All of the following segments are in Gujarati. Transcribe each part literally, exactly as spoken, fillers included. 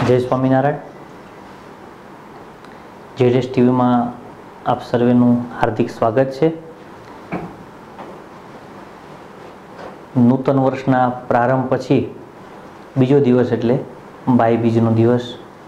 જય સ્વામિનારાયણ. જેડેસ ટીવીમાં આપ સર્વેનું હાર્દિક સ્વાગત છે. નૂતન વર્ષના પ્રારંભ પછી બીજો દિવસ એટલે ભાઈબીજનો દિવસ.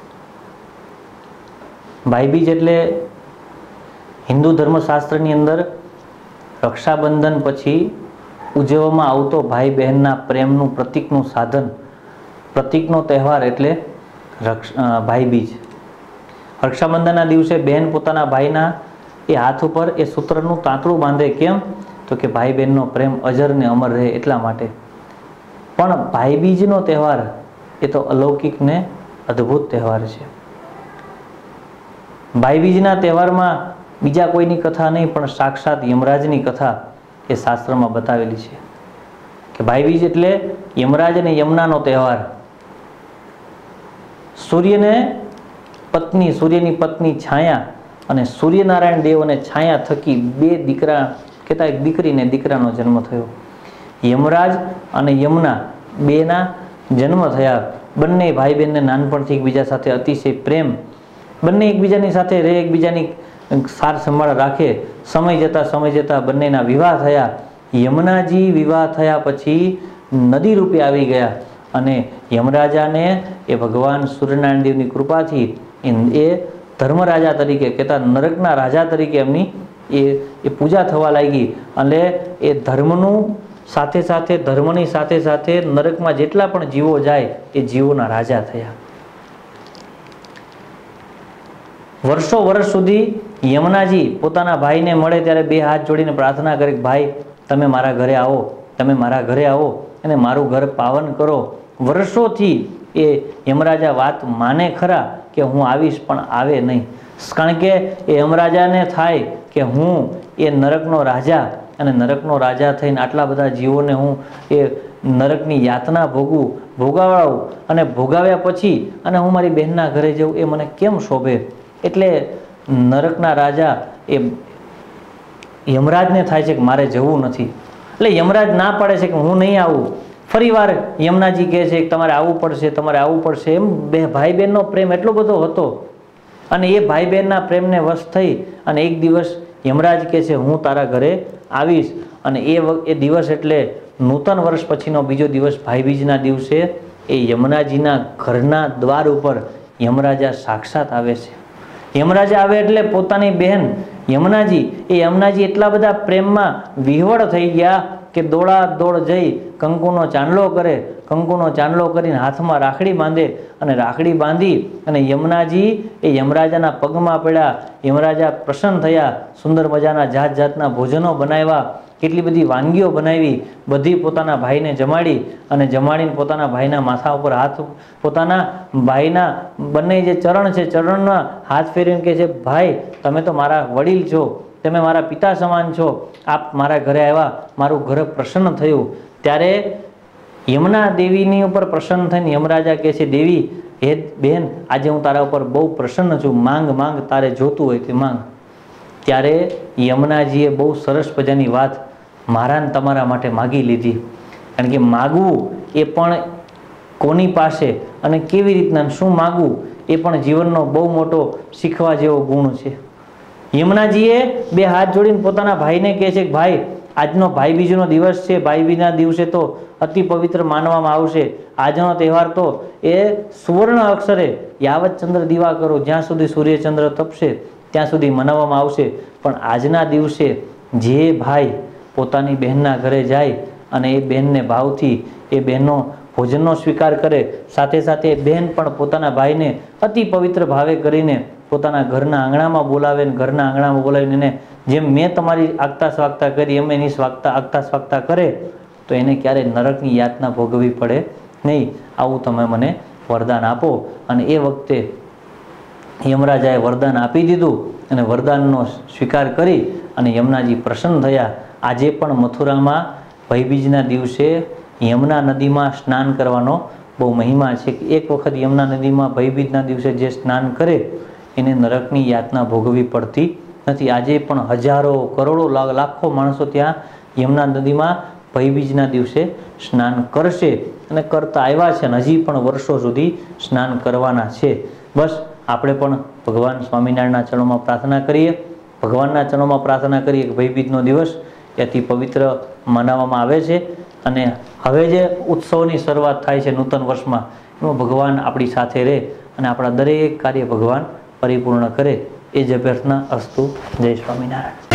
ભાઈબીજ એટલે હિન્દુ ધર્મશાસ્ત્રની અંદર રક્ષાબંધન પછી ઉજવવામાં આવતો ભાઈ બહેનના પ્રેમનું પ્રતીકનું સાધન, પ્રતીકનો તહેવાર એટલે ભાઈબીજ. રક્ષાબંધનના દિવસે બહેન પોતાના ભાઈના એ હાથ ઉપર એ સૂત્રનું તાંતણું બાંધે. કેમ? તો કે ભાઈ બહેનનો પ્રેમ અજર ને અમર રહે એટલા માટે. પણ ભાઈબીજનો તહેવાર એ તો અલૌકિક ને અદ્ભુત તહેવાર છે. ભાઈબીજના તહેવારમાં બીજા કોઈની કથા નહીં, પણ સાક્ષાત યમરાજની કથા એ શાસ્ત્રમાં બતાવેલી છે કે ભાઈબીજ એટલે યમરાજ અને યમુનાનો તહેવાર. સૂર્યને પત્ની સૂર્યની પત્ની છાયા અને સૂર્યનારાયણ દેવ અને છાયા થકી બે દીકરા કહેતા એક દીકરીને દીકરાનો જન્મ થયો. યમરાજ અને યમુના બેના જન્મ થયા. બંને ભાઈ બહેનને નાનપણથી એકબીજા સાથે અતિશય પ્રેમ, બંને એકબીજાની સાથે રહે, એકબીજાની સાર સંભાળ રાખે. સમય જતાં સમય જતાં બંનેના વિવાહ થયા. યમુનાજી વિવાહ થયા પછી નદી રૂપે આવી ગયા અને યમરાજાને એ ભગવાન સૂર્યનારાયણ દેવની કૃપાથી એ ધર્મરાજા તરીકે કહેતા નરકના રાજા તરીકે એમની એ એ પૂજા થવા લાગી. અને એ ધર્મનું સાથે સાથે ધર્મની સાથે સાથે નરકમાં જેટલા પણ જીવો જાય એ જીવોના રાજા થયા. વર્ષો વર્ષ સુધી યમુનાજી પોતાના ભાઈને મળે ત્યારે બે હાથ જોડીને પ્રાર્થના કરે, ભાઈ તમે મારા ઘરે આવો, તમે મારા ઘરે આવો અને મારું ઘર પાવન કરો. વર્ષોથી એ યમરાજા વાત માને ખરા કે હું આવીશ, પણ આવે નહીં. કારણ કે એ યમરાજાને થાય કે હું એ નરકનો રાજા અને નરકનો રાજા થઈને આટલા બધા જીવોને હું એ નરકની યાતના ભોગવું ભોગાવડાવું અને ભોગાવ્યા પછી અને હું મારી બહેનના ઘરે જઉં એ મને કેમ શોભે. એટલે નરકના રાજા એ યમરાજને થાય છે કે મારે જવું નથી. એટલે યમરાજ ના પાડે છે કે હું નહીં આવું. ફરી વાર યમુનાજી કહે છે કે તમારે આવવું પડશે, તમારે આવવું પડશે. એમ બે ભાઈ બહેનનો પ્રેમ એટલો બધો હતો અને એ ભાઈ બહેનના પ્રેમને વશ થઈ અને એક દિવસ યમરાજ કહે છે હું તારા ઘરે આવીશ. અને એ એ દિવસ એટલે નૂતન વર્ષ પછીનો બીજો દિવસ ભાઈબીજના દિવસે એ યમુનાજીના ઘરના દ્વાર ઉપર યમરાજા સાક્ષાત આવે છે. યમરાજા આવે એટલે પોતાની બહેન યમુનાજી એ યમુનાજી એટલા બધા પ્રેમમાં વિહવળ થઈ ગયા કે દોડા દોડ જઈ કંકુનો ચાંદલો કરે. કંકુનો ચાંદલો કરીને હાથમાં રાખડી બાંધે અને રાખડી બાંધી અને યમુનાજી એ યમરાજાના પગમાં પડ્યા. યમરાજા પ્રસન્ન થયા. સુંદર મજાના જાત જાતના ભોજનો બનાવ્યા, કેટલી બધી વાનગીઓ બનાવી, બધી પોતાના ભાઈને જમાડી અને જમાડીને પોતાના ભાઈના માથા ઉપર હાથ, પોતાના ભાઈના બંને જે ચરણ છે ચરણમાં હાથ ફેરવીને કહે છે, ભાઈ તમે તો મારા વડીલ છો, તમે મારા પિતા સમાન છો, આપ મારા ઘરે આવ્યા, મારું ઘર પ્રસન્ન થયું. ત્યારે યમુના દેવીની ઉપર પ્રસન્ન થઈને યમરાજા કહે છે, દેવી હે બહેન આજે હું તારા ઉપર બહુ પ્રસન્ન છું, માંગ માંગ તારે જોતું હોય તે માંગ. ત્યારે યમુનાજીએ બહુ સરસ મજાની વાત મારા ને તમારા માટે માગી લીધી. કારણ કે માગવું એ પણ કોની પાસે અને કેવી રીતના શું માગવું એ પણ જીવનનો બહુ મોટો શીખવા જેવો ગુણ છે. યમુનાજીએ બે હાથ જોડીને પોતાના ભાઈને કહે છે કે ભાઈ આજનો ભાઈબીજનો દિવસ છે. ભાઈબીજના દિવસે તો અતિ પવિત્ર માનવામાં આવશે. આજનો તહેવાર તો એ સુવર્ણ અક્ષરે યાવત ચંદ્ર દીવા કરો, જ્યાં સુધી સૂર્યચંદ્ર તપશે ત્યાં સુધી મનાવવામાં આવશે. પણ આજના દિવસે જે ભાઈ પોતાની બહેનના ઘરે જાય અને એ બહેનને ભાવથી એ બહેનનો ભોજનનો સ્વીકાર કરે, સાથે સાથે બહેન પણ પોતાના ભાઈને અતિ પવિત્ર ભાવે કરીને પોતાના ઘરના આંગણામાં બોલાવે ને ઘરના આંગણામાં બોલાવીને એને જેમ મેં તમારી આગતા સ્વાગતા કરી એમ એની સ્વાગતા આગતા સ્વાગતા કરે તો એને ક્યારેય નરકની યાતના ભોગવવી પડે નહીં. આવું તમે મને વરદાન આપો. અને એ વખતે યમરાજાએ વરદાન આપી દીધું અને વરદાનનો સ્વીકાર કરી અને યમુનાજી પ્રસન્ન થયા. આજે પણ મથુરામાં ભાઈબીજના દિવસે યમુના નદીમાં સ્નાન કરવાનો બહુ મહિમા છે. એક વખત યમુના નદીમાં ભાઈબીજના દિવસે જે સ્નાન કરે એને નરકની યાતના ભોગવવી પડતી નથી. આજે પણ હજારો કરોડો લાખો માણસો ત્યાં યમુના નદીમાં ભાઈબીજના દિવસે સ્નાન કરશે. અને કરતા આવ્યા છે અને હજી પણ વર્ષો સુધી સ્નાન કરવાના છે. બસ આપણે પણ ભગવાન સ્વામિનારાયણના ચરણોમાં પ્રાર્થના કરીએ, ભગવાનના ચરણોમાં પ્રાર્થના કરીએ કે ભાઈબીજનો દિવસ એ અતિ પવિત્ર મનાવવામાં આવે છે અને હવે જે ઉત્સવની શરૂઆત થાય છે નૂતન વર્ષમાં, એમાં ભગવાન આપણી સાથે રહે અને આપણા દરેક કાર્ય ભગવાન પરિપૂર્ણ કરે, એ જ અભ્યર્થના. અસ્તુ. જય સ્વામિનારાયણ.